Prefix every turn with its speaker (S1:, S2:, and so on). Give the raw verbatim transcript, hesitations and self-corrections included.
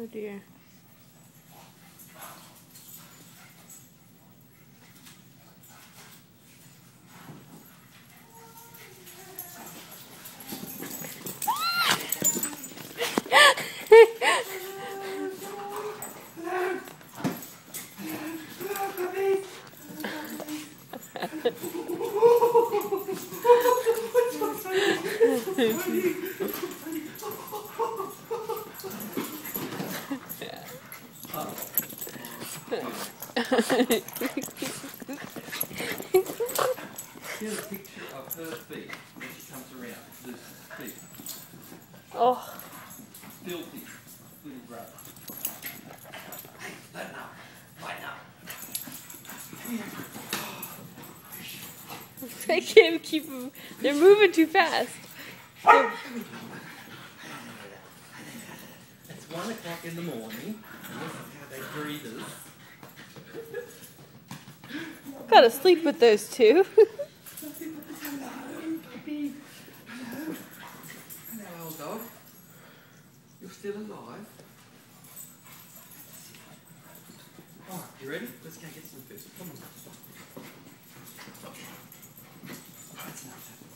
S1: Oh dear.
S2: Here's a picture of her feet when she comes around. This feet.
S1: Oh.
S2: Filthy little grub. Hey, lighten up. Lighten up.
S1: I can't keep them. They're moving too fast. They're...
S2: It's one o'clock in the morning, and this is how they breathe us.
S1: Gotta sleep with those two.
S2: Hello, puppy. Hello. Hello, old dog. You're still alive. Alright, you ready? Let's go get some food. Come on. That's enough.